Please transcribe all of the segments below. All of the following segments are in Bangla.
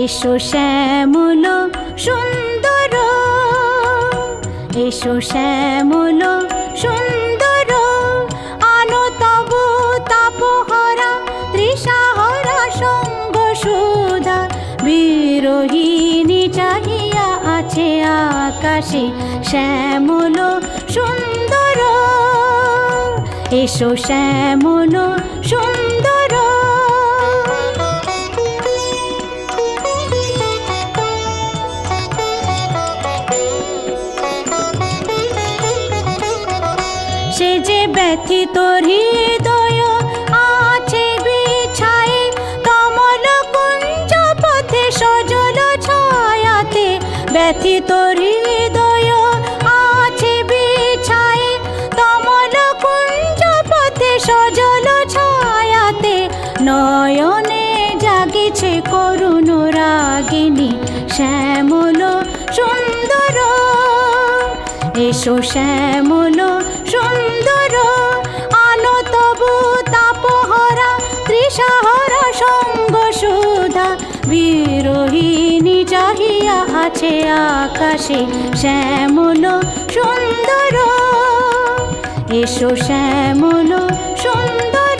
এসো শ্যামল সুন্দর, এসো শ্যামল সুন্দর, আনো তব তাপহরা তৃষাহরা সঙ্গ সুধা। বিরোহিণী চাহিয়া আছে আকাশে শ্যামল সুন্দর, এসো শ্যামল সুন্দর। সে যে ব্যথিত হৃদয় আছে বিছায়ে, কমল কুঞ্জ পথে সজল ছায়াতে। ব্যথিত হৃদয় আছে বিছায়ে, কমল কুঞ্জ পথে সজল ছায়াতে। নয়নে জাগিছে করুণ রাগিনী শ্যামল সুন্দর, এসো শ্যামল সুন্দর, আনো তবু তাপহরা তৃষাহরা সঙ্গ সুধা। বিরোহিণী চাহিয়া আছে আকাশে শ্যামল সুন্দর, এসো শ্যামল সুন্দর।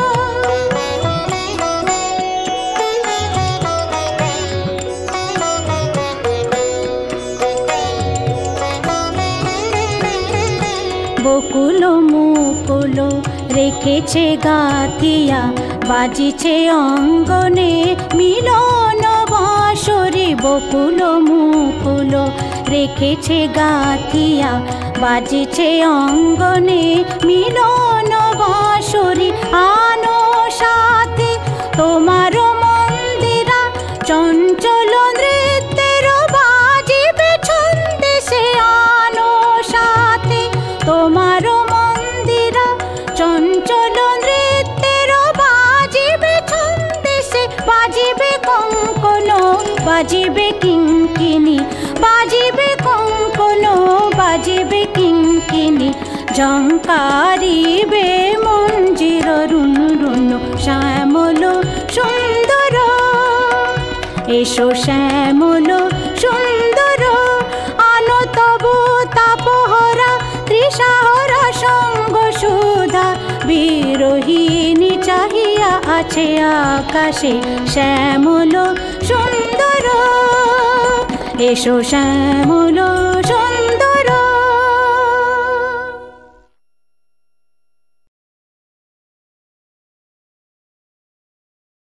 বকুল মুকুল রেখেছে গাথিয়া, বাজিছে অঙ্গনে মিলন বাঁশরি। বকুল মুকুল রেখেছে গাথিয়া, বাজিছে অঙ্গনে মিলন বাঁশরি। আনো সাথে তোমার মন্দিরা, চঞ্চল নৃত্যের বাজিবে ছন্দে সে। আনো সাথে তোমার মন্দিরা, চঞ্চল নৃত্যের বাজিবে ছন্দে সে। বাজিবে কঙ্কন, বাজিবে কিঙ্কিণী, বাজিবে কঙ্কন, বাজিবে কিঙ্কিণী। ঝঙ্কারিবে মঞ্জির রুন রুন শ্যামল সুন্দর, এসো শ্যামল সুন্দর, আনো তবু তাপহরা তৃষাহরা সঙ্গ সুধা। বিরোহিণী চাহিয়া আছে আকাশে শ্যামল সুন্দর, এসো শ্যামল সুন্দর।